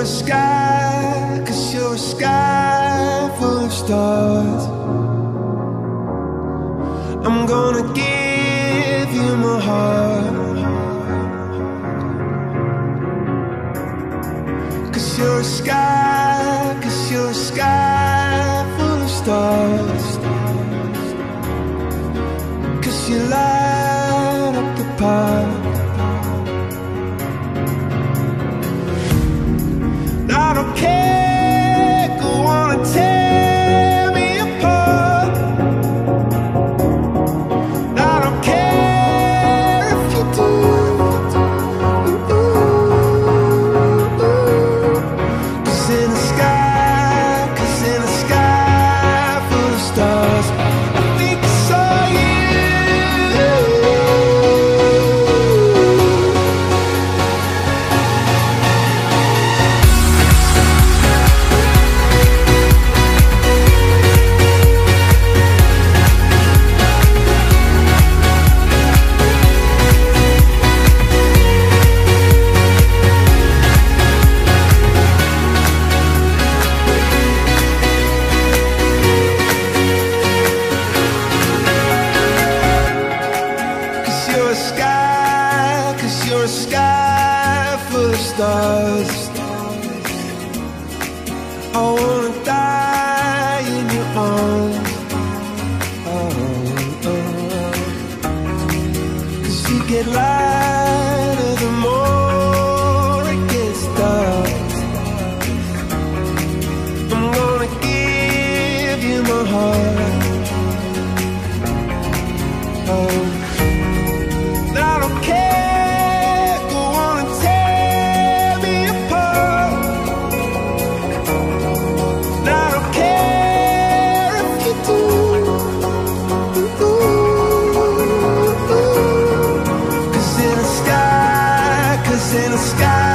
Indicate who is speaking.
Speaker 1: a sky, 'cause you're a sky full of stars. I'm gonna give you my heart, 'cause you're a sky, 'cause you're a sky full of stars. 'Cause you light up the park. I don't care, go on and tear me apart. I don't care if you do. Cause in the sky, 'cause in the sky full of stars, I think I saw you. You're a sky full of stars. I wanna die in your arms. Oh, oh. 'Cause you get lighter the more it gets dark. I'm gonna give you my heart. Oh, I don't care. In the sky